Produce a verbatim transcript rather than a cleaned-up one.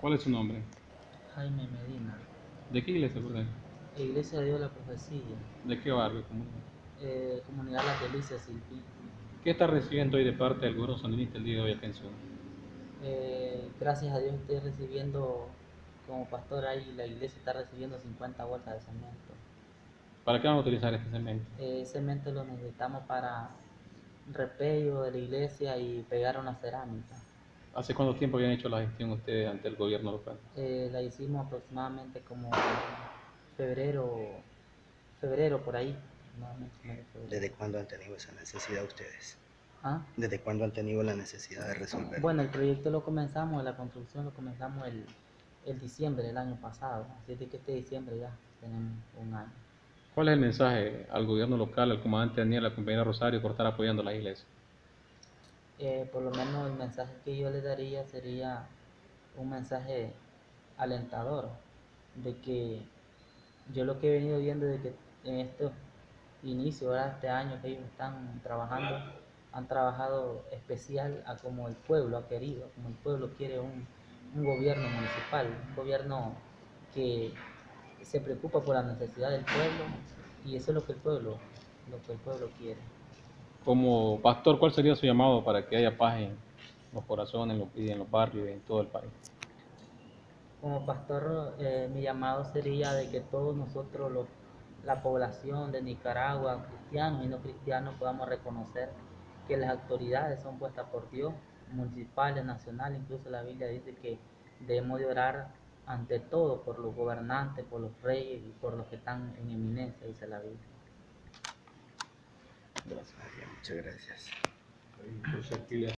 ¿Cuál es su nombre? Jaime Medina. ¿De qué iglesia, perdón? Iglesia de Dios de la Profecía. ¿De qué barrio? ¿Cómo? Eh, Comunidad Las Delicias, Silví. ¿Qué está recibiendo hoy de parte del gobierno sandinista el día de hoy acá en Ciudad? Eh, gracias a Dios estoy recibiendo, como pastor ahí, la iglesia está recibiendo cincuenta bolsas de cemento. ¿Para qué van a utilizar este cemento? Eh, cemento lo necesitamos para repello de la iglesia y pegar una cerámica. ¿Hace cuánto tiempo habían hecho la gestión ustedes ante el gobierno local? Eh, la hicimos aproximadamente como febrero, febrero por ahí. aproximadamente febrero. ¿Desde cuándo han tenido esa necesidad ustedes? ¿Ah? ¿Desde cuándo han tenido la necesidad de resolverlo? Bueno, el proyecto lo comenzamos, la construcción lo comenzamos el, el diciembre del año pasado, así de que este diciembre ya tenemos un año. ¿Cuál es el mensaje al gobierno local, al comandante Daniel, a la compañera Rosario por estar apoyando a la iglesia? Eh, por lo menos el mensaje que yo le daría sería un mensaje alentador, de que yo lo que he venido viendo de que en estos inicios, ¿verdad? Este año que ellos están trabajando, han trabajado especial a como el pueblo ha querido, como el pueblo quiere un, un gobierno municipal, un gobierno que se preocupa por la necesidad del pueblo, y eso es lo que el pueblo, lo que el pueblo quiere. Como pastor, ¿cuál sería su llamado para que haya paz en los corazones en los, y en los barrios y en todo el país? Como pastor, eh, mi llamado sería de que todos nosotros, los, la población de Nicaragua, cristianos y no cristianos, podamos reconocer que las autoridades son puestas por Dios, municipales, nacionales. Incluso la Biblia dice que debemos de orar ante todo por los gobernantes, por los reyes y por los que están en eminencia, dice la Biblia. Gracias. Muchas gracias.